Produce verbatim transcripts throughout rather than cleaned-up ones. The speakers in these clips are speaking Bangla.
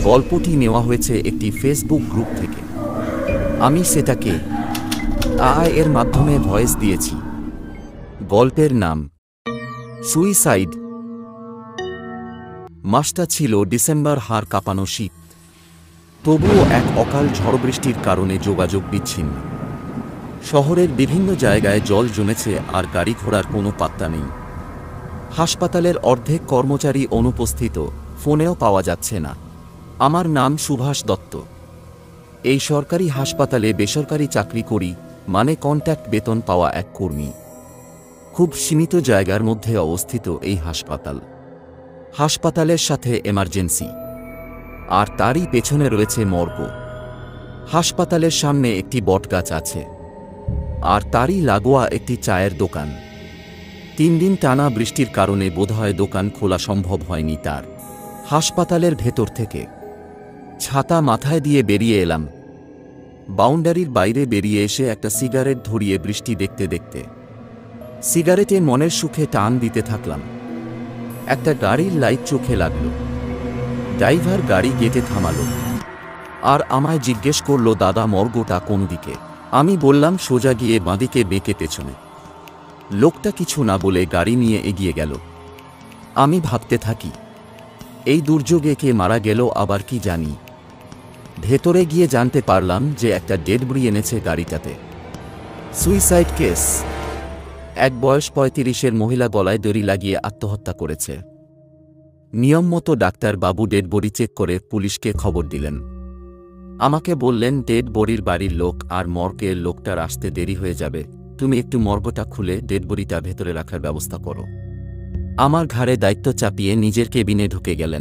গল্পটি নেওয়া হয়েছে একটি ফেসবুক গ্রুপ থেকে। আমি সেটাকে এআই এর মাধ্যমে ভয়েস দিয়েছি। গল্পের নাম সুইসাইড। মাসটা ছিল ডিসেম্বর, হাড় কাঁপানো শীত। তবুও এক অকাল ঝড়বৃষ্টির কারণে যোগাযোগ বিচ্ছিন্ন। শহরের বিভিন্ন জায়গায় জল জমেছে আর গাড়ি ঘোড়ার কোনো পাত্তা নেই। হাসপাতালের অর্ধেক কর্মচারী অনুপস্থিত, ফোনেও পাওয়া যাচ্ছে না। আমার নাম সুভাষ দত্ত। এই সরকারি হাসপাতালে বেসরকারি চাকরি করি, মানে কন্ট্যাক্ট বেতন পাওয়া এক কর্মী। খুব সীমিত জায়গার মধ্যে অবস্থিত এই হাসপাতাল। হাসপাতালের সাথে এমার্জেন্সি, আর তারই পেছনে রয়েছে মর্গ। হাসপাতালের সামনে একটি বটগাছ আছে, আর তারই লাগোয়া একটি চায়ের দোকান। তিন দিন টানা বৃষ্টির কারণে বোধহয় দোকান খোলা সম্ভব হয়নি তার। হাসপাতালের ভেতর থেকে ছাতা মাথায় দিয়ে বেরিয়ে এলাম। বাউন্ডারির বাইরে বেরিয়ে এসে একটা সিগারেট ধরিয়ে বৃষ্টি দেখতে দেখতে সিগারেটে মনের সুখে টান দিতে থাকলাম। একটা গাড়ির লাইট চোখে লাগলো। ড্রাইভার গাড়ি গেটে থামালো আর আমায় জিজ্ঞেস করল, দাদা মর্গটা কোন দিকে? আমি বললাম সোজা গিয়ে বাঁদিকে বেঁকে পেছনে। লোকটা কিছু না বলে গাড়ি নিয়ে এগিয়ে গেল। আমি ভাবতে থাকি, এই দুর্যোগে কে মারা গেল আবার কি জানি। ভেতরে গিয়ে জানতে পারলাম যে একটা ডেড বডি এনেছে গাড়িটাতে। Suicide case. এক বয়স পঁয়ত্রিশের মহিলা গলায় দড়ি লাগিয়ে আত্মহত্যা করেছে। নিয়ম মতো ডাক্তার বাবু ডেড বডি চেক করে পুলিশকে খবর দিলেন। আমাকে বললেন, ডেড বডির বাড়ির লোক আর মর্গের লোকটার আসতে দেরি হয়ে যাবে, তুমি একটু মর্গটা খুলে ডেড বডিটা ভেতরে রাখার ব্যবস্থা করো। আমার ঘাড়ে দায়িত্ব চাপিয়ে নিজের কেবিনে ঢুকে গেলেন।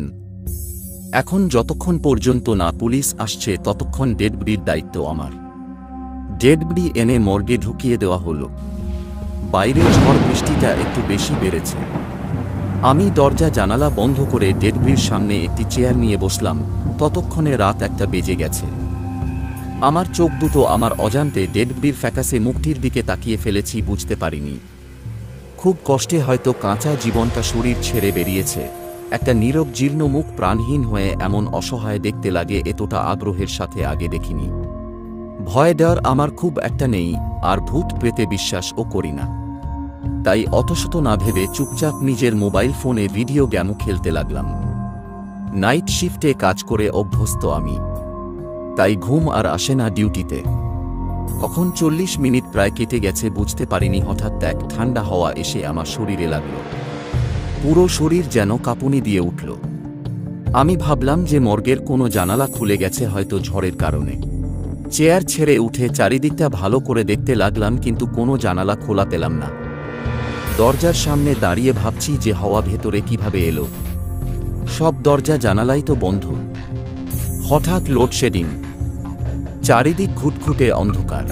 এখন যতক্ষণ পর্যন্ত না পুলিশ আসছে ততক্ষণ ডেড বডির দায়িত্ব আমার। ডেড বডি এনে মর্গে ঢুকিয়ে দেওয়া হলো। বাইরে ঝড় বৃষ্টিটা একটু বেশি বেড়েছে। আমি দরজা জানালা বন্ধ করে ডেড বডির সামনে একটি চেয়ার নিয়ে বসলাম। ততক্ষণে রাত একটা বেজে গেছে। আমার চোখ দুটো আমার অজান্তে ডেড বডির ফ্যাকাসে মুখটির দিকে তাকিয়ে ফেলেছি, বুঝতে পারিনি। খুব কষ্টে হয়তো কাঁচা জীবনটা শরীর ছেড়ে বেরিয়েছে। একটা নীরব জীর্ণ মুখ প্রাণহীন হয়ে এমন অসহায় দেখতে লাগে, এতটা আগ্রহের সাথে আগে দেখিনি। ভয় ডর আমার খুব একটা নেই, আর ভূত প্রেতে বিশ্বাসও করি না। তাই অতশত না ভেবে চুপচাপ নিজের মোবাইল ফোনে ভিডিও গেমও খেলতে লাগলাম। নাইট শিফটে কাজ করে অভ্যস্ত আমি, তাই ঘুম আর আসে না ডিউটিতে। কখন চল্লিশ মিনিট প্রায় কেটে গেছে বুঝতে পারিনি। হঠাৎ এক ঠান্ডা হাওয়া এসে আমার শরীরে লাগলো। পুরো শরীর যেন কাঁপুনি দিয়ে উঠল। আমি ভাবলাম যে মর্গের কোনো জানালা খুলে গেছে, হয়তো ঝড়ের কারণে। চেয়ার ছেড়ে উঠে চারিদিকটা ভালো করে দেখতে লাগলাম, কিন্তু কোনো জানালা খোলা পেলাম না। দরজার সামনে দাঁড়িয়ে ভাবছি যে হাওয়া ভেতরে কিভাবে এলো। সব দরজা জানালাই তো বন্ধ। হঠাৎ লোডশেডিং, চারিদিক ঘুটঘুটে অন্ধকার।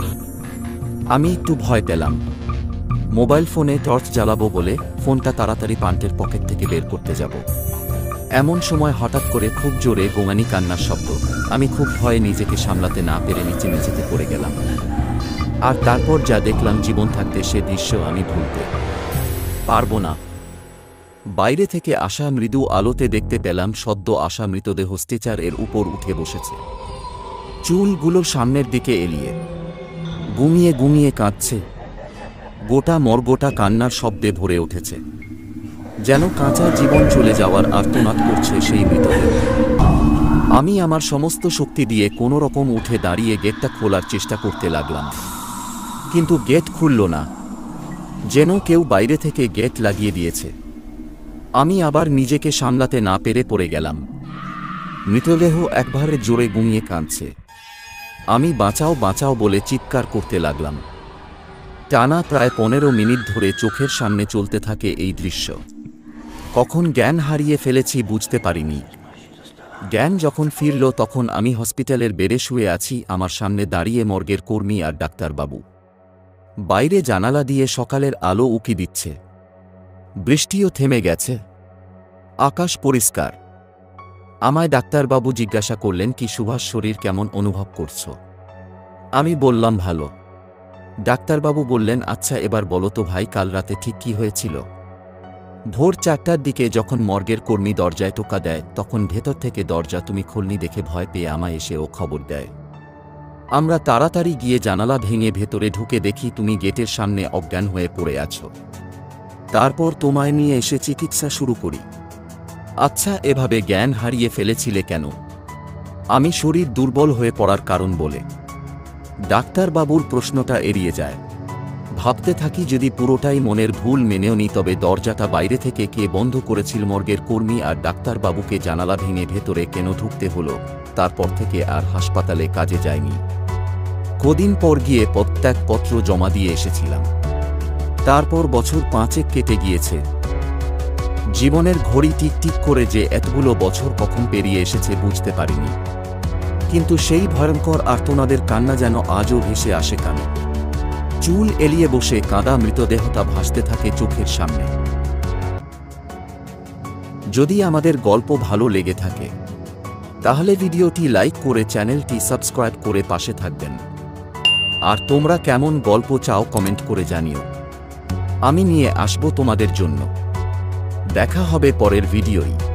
আমি একটু ভয় পেলাম। মোবাইল ফোনে টর্চ জ্বালাবো বলে ফোনটা তাড়াতাড়ি প্যান্টের পকেট থেকে বের করতে যাব। এমন সময় হঠাৎ করে খুব জোরে গোঙানি কান্নার শব্দ। আমি খুব ভয়ে নিজেকে সামলাতে না পেরে নিচে নিচেতে পড়ে গেলাম। আর তারপর যা দেখলাম, জীবন থাকতে সে দৃশ্য আমি ভুলতে পারবো না। বাইরে থেকে আসা মৃদু আলোতে দেখতে পেলাম সদ্য আসা মৃতদেহ স্ট্রেচার এর উপর উঠে বসেছে। চুলগুলো সামনের দিকে এলিয়ে গুমিয়ে গুমিয়ে কাঁদছে। গোটা মর্গটা কান্নার শব্দে ভরে উঠেছে, যেন কাঁচা জীবন চলে যাওয়ার আর্তনাদ করছে সেই মৃতদেহ। আমি আমার সমস্ত শক্তি দিয়ে কোনো রকম উঠে দাঁড়িয়ে গেটটা খোলার চেষ্টা করতে লাগলাম, কিন্তু গেট খুলল না, যেন কেউ বাইরে থেকে গেট লাগিয়ে দিয়েছে। আমি আবার নিজেকে সামলাতে না পেরে পড়ে গেলাম। মৃতদেহ একবারে জোরে গুমিয়ে কাঁদছে। আমি বাঁচাও বাঁচাও বলে চিৎকার করতে লাগলাম। টানা প্রায় পনেরো মিনিট ধরে চোখের সামনে চলতে থাকে এই দৃশ্য। কখন জ্ঞান হারিয়ে ফেলেছি বুঝতে পারিনি। জ্ঞান যখন ফিরল তখন আমি হসপিটালের বেডে শুয়ে আছি। আমার সামনে দাঁড়িয়ে মর্গের কর্মী আর ডাক্তারবাবু। বাইরে জানালা দিয়ে সকালের আলো উকি দিচ্ছে। বৃষ্টিও থেমে গেছে, আকাশ পরিষ্কার। আমায় ডাক্তারবাবু জিজ্ঞাসা করলেন, কি সুভাষ, শরীর কেমন অনুভব করছো? আমি বললাম ভালো। ডাক্তারবাবু বললেন, আচ্ছা এবার বলো তো ভাই, কাল রাতে ঠিক কি হয়েছিল? ভোর চারটার দিকে যখন মর্গের কর্মী দরজায় টোকা দেয়, তখন ভেতর থেকে দরজা তুমি খোলনি দেখে ভয় পেয়ে আমায় এসে ও খবর দেয়। আমরা তাড়াতাড়ি গিয়ে জানালা ভেঙে ভেতরে ঢুকে দেখি তুমি গেটের সামনে অজ্ঞান হয়ে পড়ে আছো। তারপর তোমায় নিয়ে এসে চিকিৎসা শুরু করি। আচ্ছা, এভাবে জ্ঞান হারিয়ে ফেলেছিলে কেন? আমি শরীর দুর্বল হয়ে পড়ার কারণ বলে। ডাক্তারবাবুর প্রশ্নটা এড়িয়ে যায়। ভাবতে থাকি যদি পুরোটাই মনের ভুল মেনেও নি, তবে দরজাটা বাইরে থেকে কে বন্ধ করেছিল? মর্গের কর্মী আর ডাক্তারবাবুকে জানালা ভেঙে ভেতরে কেন ঢুকতে হলো? তারপর থেকে আর হাসপাতালে কাজে যায়নি। কদিন পর গিয়ে পদত্যাগপত্র জমা দিয়ে এসেছিলাম। তারপর বছর পাঁচেক কেটে গিয়েছে। জীবনের ঘড়ি টিকটিক করে যে এতগুলো বছর কখন পেরিয়ে এসেছে বুঝতে পারিনি। কিন্তু সেই ভয়ঙ্কর আর্তনাদের কান্না যেন আজও ভেসে আসে কানে। চুল এলিয়ে বসে কাঁদা মৃতদেহটা ভাসতে থাকে চোখের সামনে। যদি আমাদের গল্প ভালো লেগে থাকে তাহলে ভিডিওটি লাইক করে চ্যানেলটি সাবস্ক্রাইব করে পাশে থাকবেন। আর তোমরা কেমন গল্প চাও কমেন্ট করে জানিও, আমি নিয়ে আসবো তোমাদের জন্য। দেখা হবে পরের ভিডিওয়।